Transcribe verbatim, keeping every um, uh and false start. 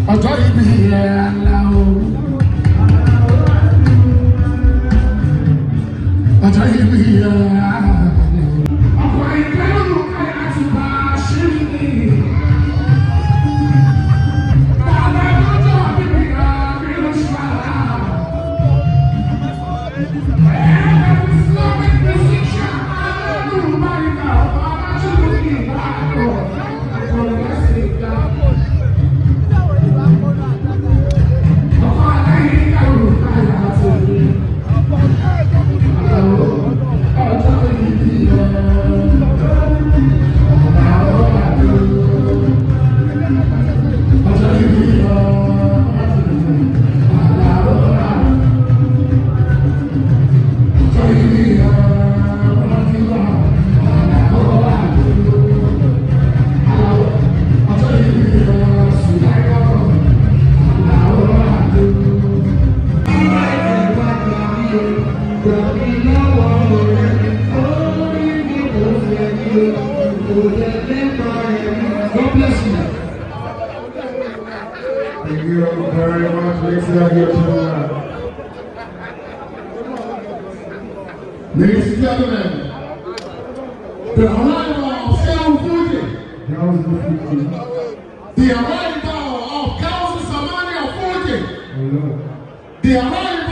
ọjọ́ ìbí ẹ̀ aláwọ̀ ọjọ́ ìbí ẹ̀ aláwọ̀ ọkọ̀ ìgbẹ́rù káyà ti bá a ṣe ní. Bàbá ọjọ́ ìbí ẹ̀ bí ló ṣe àlá. Ẹ̀ẹ́dẹ̀ Islamic musician Alárùn Báríkà ọba Amájúlù ní ìbáàdọ̀ ọ̀rọ̀ ẹ̀sìn ìgbà. God bless you. Thank you very much. Let's hear your tune. Ladies and gentlemen, the arrival of Seun Fuji, the arrival of Council Samani of Fuji, the arrival